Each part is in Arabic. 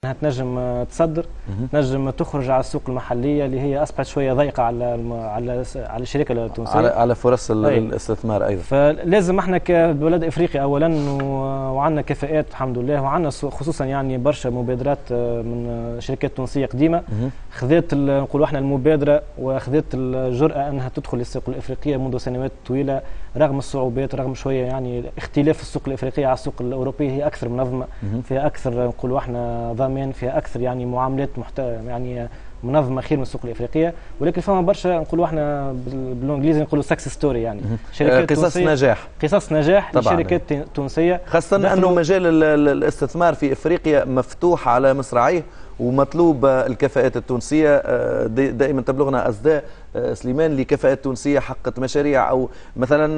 تنجم تصدر، تنجم تخرج على السوق المحليه اللي هي اصبحت شويه ضيقه على الشركه التونسيه، على فرص الاستثمار ايضا. فلازم احنا كبلاد افريقيا اولا وعندنا كفاءات الحمد لله، وعندنا خصوصا يعني برشا مبادرات من شركات تونسيه قديمه خذت نقولوا احنا المبادره واخذت الجرأه انها تدخل السوق الافريقيه منذ سنوات طويله رغم الصعوبات، رغم شويه يعني اختلاف السوق الافريقيه على السوق الاوروبي. هي اكثر منظمه، فيها اكثر نقولوا احنا ضامن، فيها اكثر يعني معاملات يعني منظمه خير من السوق الافريقيه، ولكن فما برشا نقولوا احنا بالانجليزي نقولوا سكسس ستوري، يعني شركات قصص نجاح، قصص نجاح لشركات تونسيه، خاصه انه مجال الاستثمار في افريقيا مفتوح على مصراعيه ومطلوب الكفاءات التونسيه. دائما تبلغنا اصداء سليمان لكفاءات تونسيه حققت مشاريع، او مثلا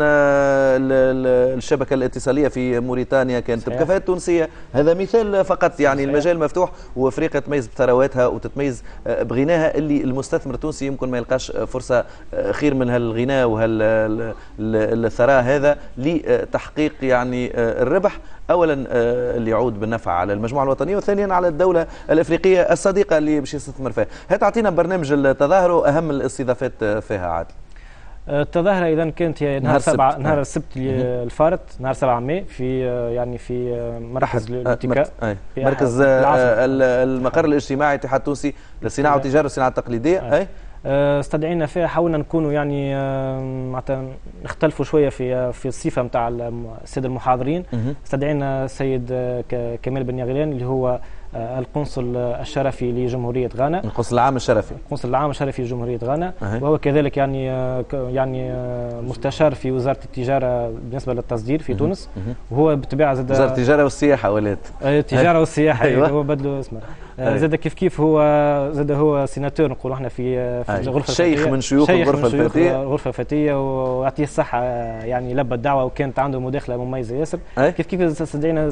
الشبكه الاتصاليه في موريتانيا كانت بكفاءات تونسيه. هذا مثال فقط، يعني المجال مفتوح وافريقيا تميز بثرواتها وتتميز بغناها اللي المستثمر التونسي يمكن ما يلقاش فرصه خير من هالغناء وهالثراء هذا لتحقيق يعني الربح اولا اللي يعود بالنفع على المجموعه الوطنيه، وثانيا على الدوله الافريقيه الصديقه اللي باش يستثمر فيها. هل تعطينا برنامج التظاهر واهم الاستضافات فيها عادل؟ التظاهره اذا كانت نهار السبت الفارط، نهار 7 ماي في يعني في مركز الاتكاء، مركز المقر الاجتماعي الاتحاد التونسي للصناعه والتجاره والصناعه التقليديه. استدعينا فيها، حاولنا نكونوا يعني معناتها نختلفوا شويه في الصفه نتاع الساده المحاضرين. استدعينا السيد كمال بن يغلان اللي هو القنصل الشرفي لجمهوريه غانا، القنصل العام الشرفي، القنصل العام الشرفي لجمهوريه غانا، وهو كذلك يعني مستشار في وزاره التجاره بالنسبه للتصدير في تونس، وهو بالطبيعه زاد وزاره التجاره والسياحه ولات التجاره والسياحه. أيوة. هو بدلوا اسمه زاد كيف هو زاد هو سيناتور نقولوا احنا في الغرفه شيخ من شيوخ الغرفه الفتيه، ويعطيه الصحه يعني لبى الدعوه، وكانت عنده مداخله مميزه ياسر. كيف استدعينا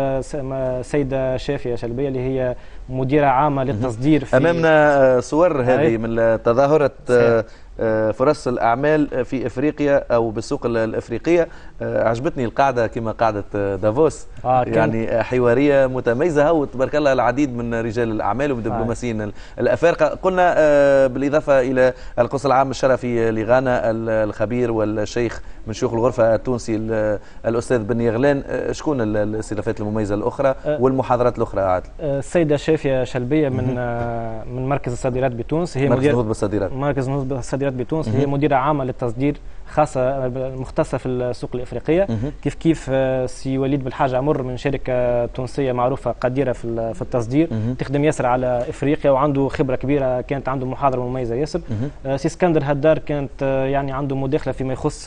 السيده شافيه شلبيه اللي هي مديره عامه للتصدير في امامنا صور هذه من تظاهره فرص الأعمال في إفريقيا أو بالسوق الإفريقية. عجبتني القاعدة كما قاعدة دافوس، يعني حوارية متميزة، وتبارك الله العديد من رجال الأعمال والدبلوماسيين الأفارقة. قلنا بالإضافة إلى القنصل العام الشرفي لغانا الخبير والشيخ من شيوخ الغرفة التونسي الأستاذ بن يغلان، شكون الاستضافات المميزة الأخرى والمحاضرات الأخرى عادل؟ السيدة شافية شلبية من مركز الصادرات بتونس، هي مركز نهوض بالصادرات، مركز نهوض بالصادرات بتونس، هي مديرة عامة للتصدير خاصة مختصة في السوق الإفريقية. كيف سي وليد بالحاج عمر من شركة تونسية معروفة قديرة في التصدير، تخدم ياسر على إفريقيا وعنده خبرة كبيرة، كانت عنده محاضرة مميزة ياسر. سي اسكندر هدار كانت يعني عنده مداخلة فيما يخص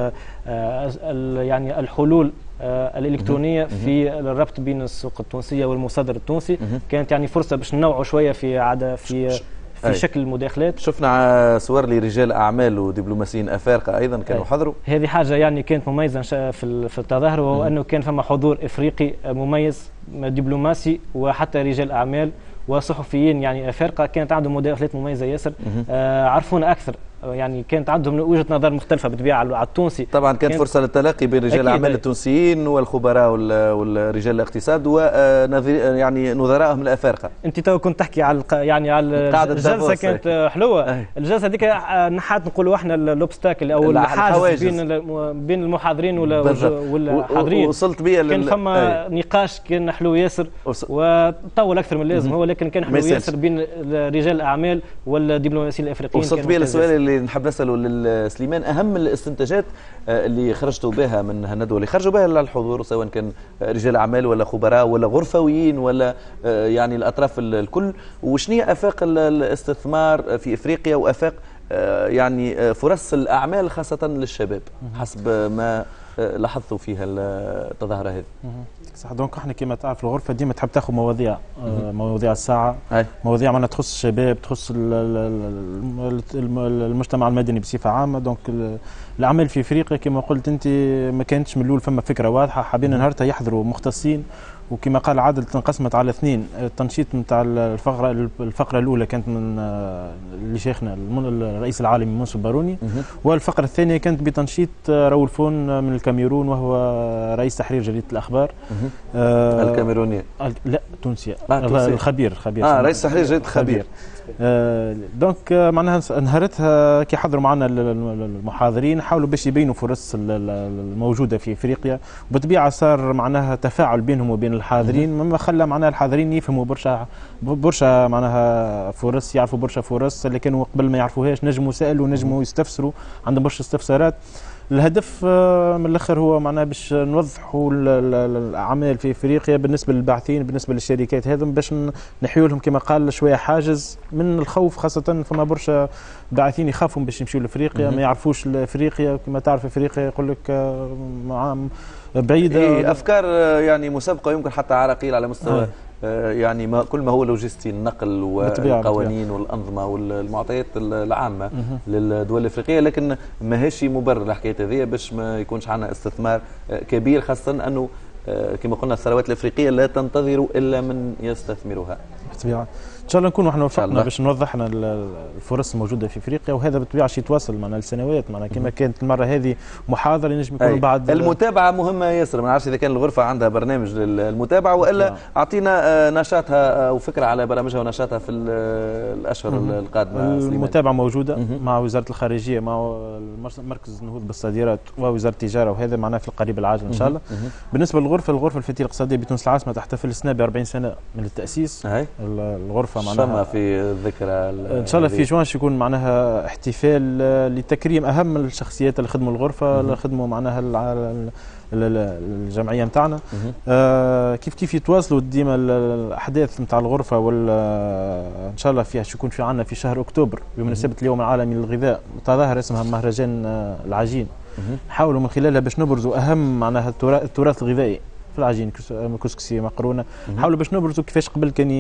يعني الحلول الإلكترونية في الربط بين السوق التونسية والمصدر التونسي. كانت يعني فرصة باش ننوعوا شوية في شكل المداخلات. شفنا صور لرجال اعمال ودبلوماسيين افارقه ايضا كانوا حضروا. هذه حاجه يعني كانت مميزه في التظاهر، وهو انه كان فما حضور افريقي مميز دبلوماسي وحتى رجال اعمال وصحفيين يعني افارقه، كانت عندهم مداخلات مميزه ياسر. عرفونا اكثر، يعني كانت عندهم وجهه نظر مختلفه بالطبيعه على التونسي. طبعا كانت فرصه للتلاقي بين رجال الاعمال التونسيين والخبراء والرجال الاقتصاد يعني نظرائهم الافارقه. انت تو كنت تحكي على يعني على الجلسه كانت حلوه. الجلسه هذيك نحات نقولوا احنا اللوبستاكل او الحاجز بين المحاضرين والحاضرين. وصلت بيا كان فما نقاش كان حلو ياسر وطول اكثر من اللازم هو، لكن كان حلو ياسر بين رجال الاعمال والدبلوماسيين الافريقيين. وصلت بيا السؤال اللي نحب نساله لسليمان، اهم الاستنتاجات اللي خرجتوا بها من هالندوه، اللي خرجوا بها للحضور سواء كان رجال اعمال ولا خبراء ولا غرفويين ولا يعني الاطراف الكل، وشنية افاق الاستثمار في افريقيا وافاق يعني فرص الاعمال خاصه للشباب حسب ما لاحظتوا فيها التظاهره هذه؟ صح. دونك احنا كما تعرف الغرفه ديما تحب تاخذ مواضيع الساعه، مواضيع معناتها تخص الشباب، تخص المجتمع المدني بصفه عامه. دونك الاعمال في افريقيا كما قلت انت ما كانتش من الاول فما فكره واضحه، حابين نهارتها يحضروا مختصين وكما قال عادل انقسمت على اثنين. التنشيط نتاع الفقره الاولى كانت من اللي شيخنا الرئيس العالمي منصف باروني، والفقره الثانيه كانت بتنشيط راؤول فون من الكاميرون وهو رئيس تحرير جريده الاخبار. الكاميرونيه لا تونسيه. الخبير رئيس تحرير جريده الخبير. دونك معناها نهارتها كي حضروا معنا المحاضرين حاولوا باش يبينوا فرص الموجوده في افريقيا، وبالطبيعه صار معناها تفاعل بينهم وبين الحاضرين مما خلى معناها الحاضرين يفهموا برشا معناها فرص، يعرفوا برشا فرص اللي كانوا قبل ما يعرفوهاش، نجموا يسالوا نجموا يستفسروا، عندهم برشا استفسارات. الهدف من الاخر هو معناه باش نوضحوا الاعمال في افريقيا بالنسبه للباحثين، بالنسبه للشركات هذم، باش نحيوا لهم كما قال شويه حاجز من الخوف، خاصه فما برشا باحثين يخافوا باش يمشيوا لافريقيا، ما يعرفوش افريقيا، كما تعرف افريقيا يقول لك بعيده. افكار يعني مسبقه، يمكن حتى عراقيل على مستوى يعني كل ما هو لوجستي، النقل والقوانين والانظمه والمعطيات العامه للدول الافريقيه، لكن ماهيش مبرر الحكايه هذه باش ما يكونش عندنا استثمار كبير، خاصه انه كما قلنا الثروات الافريقيه لا تنتظر الا من يستثمرها. بالطبيعه ان شاء الله نكونوا احنا وفقنا باش نوضحنا الفرص الموجوده في افريقيا، وهذا بالطبيعه شيء يتواصل معنا لسنوات، معنا كما كانت المره هذه محاضره ينجم يكون بعد. المتابعه مهمه ياسر، ما نعرفش اذا كان الغرفه عندها برنامج للمتابعه والا اعطينا نشاطها وفكره على برامجها ونشاطها في الاشهر القادمه. المتابعه موجوده مع وزاره الخارجيه، مع مركز النهوض بالصادرات ووزاره التجاره، وهذا معناه في القريب العاجل ان شاء الله. بالنسبه للغرفه الفتيه الاقتصاديه بتونس العاصمه تحتفل السنه ب 40 سنه من التاسيس. الغرفه معناها في الذكرى ان شاء الله في جوانش يكون معناها احتفال لتكريم اهم الشخصيات اللي خدموا الغرفه، اللي خدموا معناها الجمعيه نتاعنا. كيف يتواصلوا ديما الاحداث نتاع الغرفه، ان شاء الله فيها يكون في عندنا في شهر اكتوبر بمناسبه اليوم العالمي للغذاء تظاهر اسمها مهرجان العجين، نحاولوا من خلالها باش نبرزوا اهم معناها التراث الغذائي في العجين، كسكسي، مقرونه، نحاولوا باش نبرزوا كيفاش قبل كان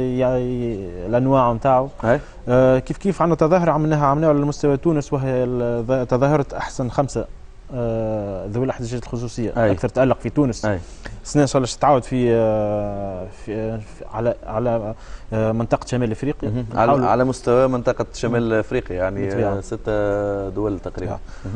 الانواع نتاعو. كيف عندنا تظاهره عملناها على مستوى تونس، وهي تظاهره احسن 5 ذوي الاحتياجات الخصوصيه، اكثر تالق في تونس. السنه ان شاء الله تعاود في على منطقه شمال افريقيا، على مستوى منطقه شمال افريقيا، يعني 6 دول تقريبا.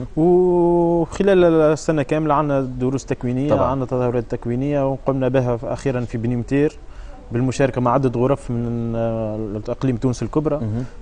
وخلال السنه كامله عندنا دروس تكوينيه، عندنا تظاهرات تكوينيه، وقمنا بها اخيرا في بنيمتير بالمشاركه مع عدد غرف من اقليم تونس الكبرى.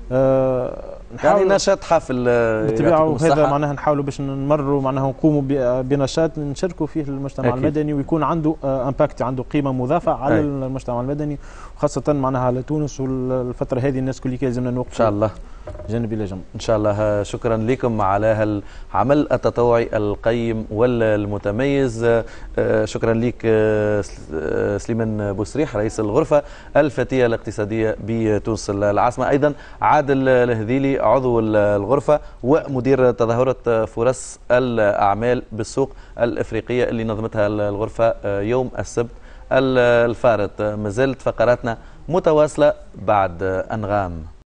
يعني نشاط حافل بالطبيعه، وهذا معناها نحاولوا باش نمروا معناها نقوموا بنشاط نشاركوا فيه المجتمع المدني، ويكون عنده امباكت، عنده قيمه مضافه على المجتمع المدني، وخاصه معناها على تونس. والفتره هذه الناس كل لازمنا نوقفوا ان شاء الله جانب الى جنب ان شاء الله. شكرا لكم على العمل التطوعي القيم والمتميز. شكرا لك سليمان بوسريح رئيس الغرفه الفتيه الاقتصاديه بتونس العاصمه، ايضا عادل الهذيلي عضو الغرفه ومدير تظاهره فرص الاعمال بالسوق الافريقيه اللي نظمتها الغرفه يوم السبت الفارط. ما زالت فقراتنا متواصله بعد انغام.